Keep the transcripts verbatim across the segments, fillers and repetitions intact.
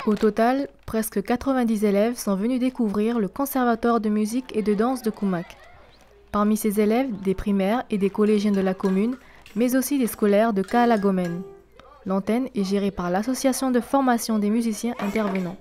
Au total, presque quatre-vingt-dix élèves sont venus découvrir le Conservatoire de musique et de danse de Koumak. Parmi ces élèves, des primaires et des collégiens de la commune, mais aussi des scolaires de Kaalagomen. L'antenne est gérée par l'association de formation des musiciens intervenants.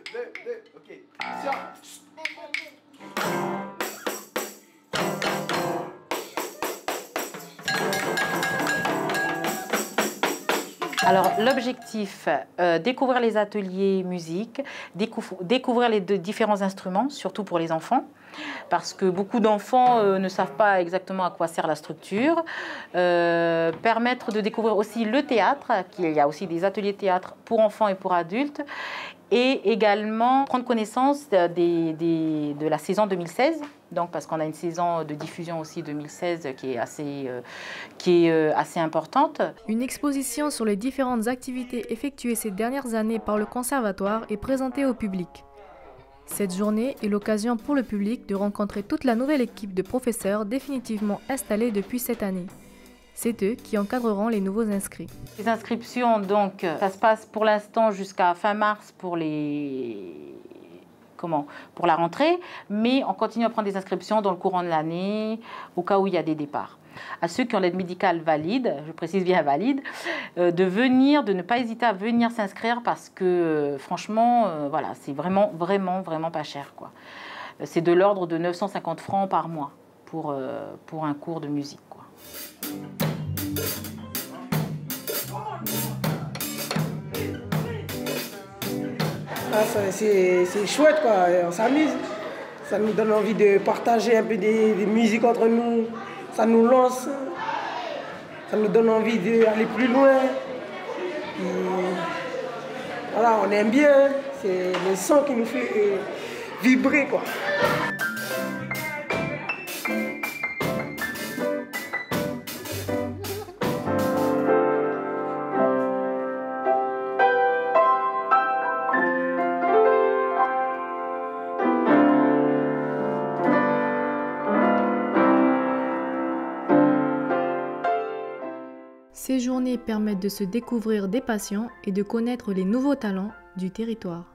Alors l'objectif, euh, découvrir les ateliers musique, découvrir, découvrir les deux, différents instruments, surtout pour les enfants, parce que beaucoup d'enfants euh, ne savent pas exactement à quoi sert la structure. Euh, permettre de découvrir aussi le théâtre, qu'il y a aussi des ateliers théâtre pour enfants et pour adultes, et également prendre connaissance des, des, de la saison deux mille seize, donc parce qu'on a une saison de diffusion aussi deux mille seize qui est assez, euh, qui est, euh, assez importante. Une exposition sur les différentes activités effectuées ces dernières années par le Conservatoire est présentée au public. Cette journée est l'occasion pour le public de rencontrer toute la nouvelle équipe de professeurs définitivement installée depuis cette année. C'est eux qui encadreront les nouveaux inscrits. Les inscriptions, donc, ça se passe pour l'instant jusqu'à fin mars pour les... Comment? Pour la rentrée, mais on continue à prendre des inscriptions dans le courant de l'année, au cas où il y a des départs. À ceux qui ont l'aide médicale valide, je précise bien valide, euh, de venir, de ne pas hésiter à venir s'inscrire parce que, euh, franchement, euh, voilà, c'est vraiment, vraiment, vraiment pas cher, quoi. C'est de l'ordre de neuf cent cinquante francs par mois pour, euh, pour un cours de musique, quoi. Ah, c'est chouette, quoi. On s'amuse. Ça nous donne envie de partager un peu des, des musiques entre nous. Ça nous lance. Ça nous donne envie d'aller plus loin. Et voilà, on aime bien. C'est le son qui nous fait vibrer, quoi. Ces journées permettent de se découvrir des passions et de connaître les nouveaux talents du territoire.